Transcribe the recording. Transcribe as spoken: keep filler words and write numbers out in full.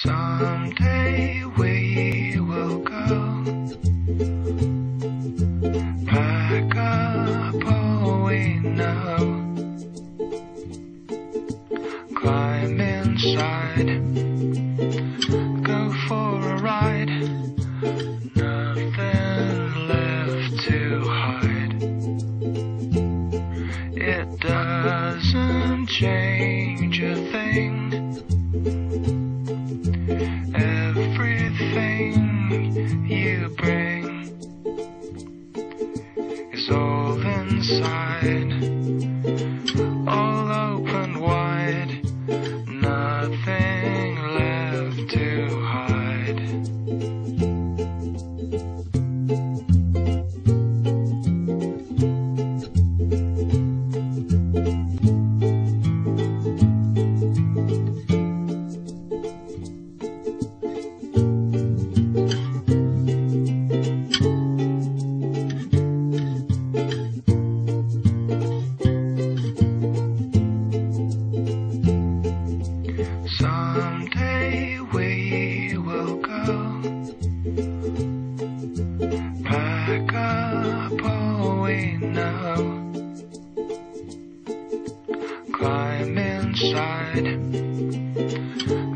Someday we will go, pack up all we know, climb inside, go for a ride, nothing left to hide. It doesn't change a thing. Everything you bring is all inside, all open wide, nothing left to hide. Someday we will go, pack up all we know, climb inside,